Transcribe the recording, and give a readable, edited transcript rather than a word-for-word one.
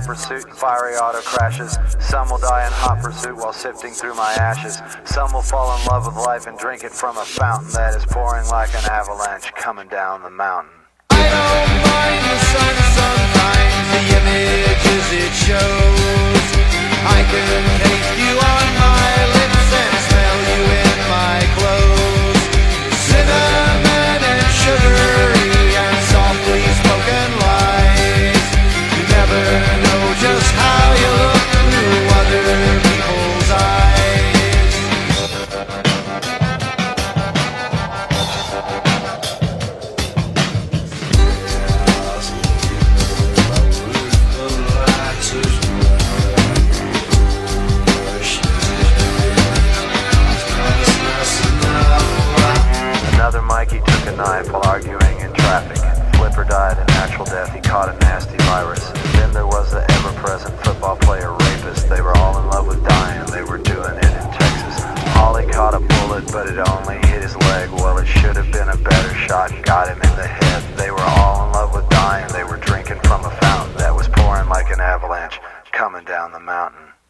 hot pursuit in fiery auto crashes. Some will die in hot pursuit while sifting through my ashes. Some will fall in love with life and drink it from a fountain that is pouring like an avalanche coming down the mountain. I don't mind the sun sometimes, the images it shows. I can taste you on my lips and smell you in my clothes. Cinnamon and sugary and softly spoken lies. You never know just how you look through other people's eyes. Another Mikey took a knife while arguing in traffic. Flipper died a natural death, he caught a nasty virus. Then there was the ever-present football player rapist. They were all in love with dying, they were doing it in Texas. Holly caught a bullet, but it only hit his leg. Well, it should have been a better shot, got him in the head. They were all in love with dying, they were drinking from a fountain that was pouring like an avalanche coming down the mountain.